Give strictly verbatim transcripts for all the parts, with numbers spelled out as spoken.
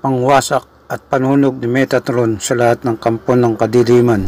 pangwasak at panunog ni Metatron sa lahat ng kampo ng kadiliman.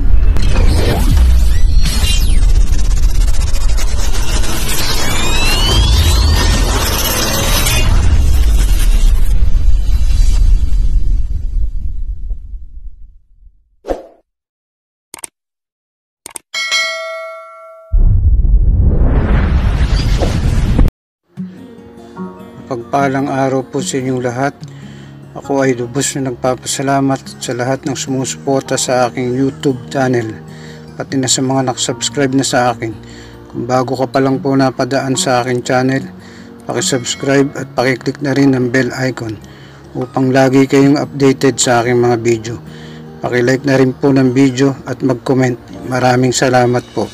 Pagpalang araw po sa inyong lahat. Ako ay lubos na nagpapasalamat sa lahat ng sumusuporta sa aking YouTube channel, pati na sa mga nakasubscribe na sa akin. Kung bago ka pa lang po napadaan sa aking channel, pakisubscribe at pakiclick na rin ang bell icon upang lagi kayong updated sa aking mga video. Pakilike na rin po ng video at mag-comment. Maraming salamat po.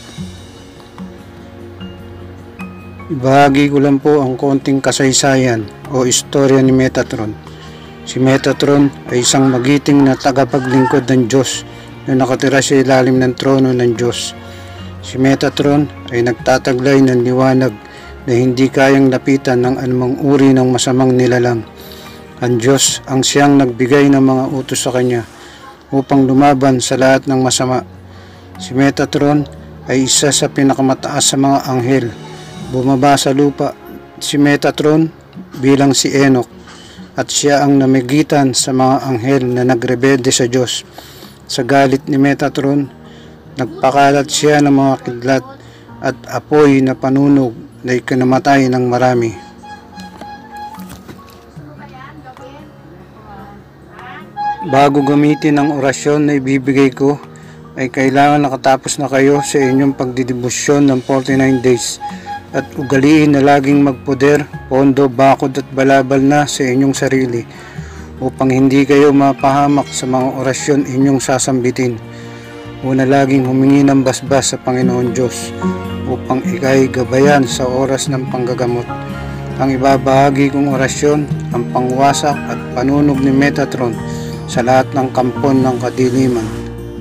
Ibahagi ko lang po ang konting kasaysayan o istorya ni Metatron. Si Metatron ay isang magiting na tagapaglingkod ng Diyos na nakatira sa ilalim ng trono ng Diyos. Si Metatron ay nagtataglay ng liwanag na hindi kayang lapitan ng anumang uri ng masamang nilalang. Ang Diyos ang siyang nagbigay ng mga utos sa kanya upang lumaban sa lahat ng masama. Si Metatron ay isa sa pinakamataas sa mga anghel. Bumaba sa lupa si Metatron bilang si Enoch at siya ang namigitan sa mga anghel na nagrebelde sa Diyos. Sa galit ni Metatron, nagpakalat siya ng mga kidlat at apoy na panunog na ikinamatay ng marami. Bago gamitin ang orasyon na ibibigay ko, ay kailangan nakatapos na kayo sa inyong pagdidibusyon ng forty-nine days. At ugaliin na laging magpoder, pondo, bakod at balabal na sa inyong sarili upang hindi kayo mapahamak sa mga orasyon inyong sasambitin. Una laging humingi ng basbas sa Panginoon Diyos upang ikay gabayan sa oras ng panggagamot. Ang ibabahagi kong orasyon, ang pangwasak at panunog ni Metatron sa lahat ng kampon ng kadiliman.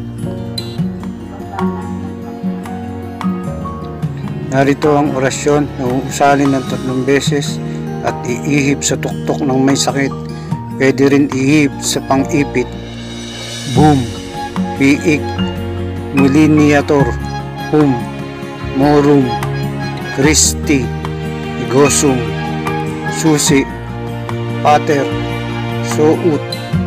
Narito ang orasyon na uusalin ng tatlong beses at iihip sa tuktok ng may sakit. Pwede rin ihip sa pang-ipit. Boom, piik, muliniator, hum, morum, Christi, igosum, susi, pater, sout.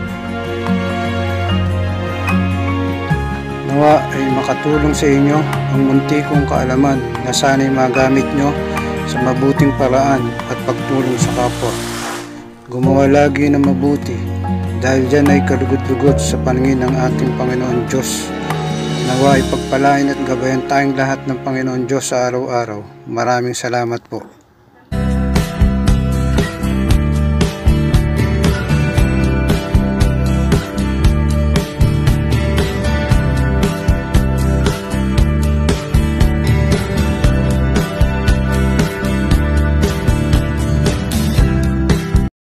Nawa ay makatulong sa inyo ang munti kong kaalaman na sana'y magamit nyo sa mabuting paraan at pagtulong sa kapwa. Gumawa lagi ng mabuti dahil dyan ay kalugot-lugot sa paningin ng ating Panginoon Diyos. Nawa ay pagpalain at gabayan tayong lahat ng Panginoon Diyos sa araw-araw. Maraming salamat po.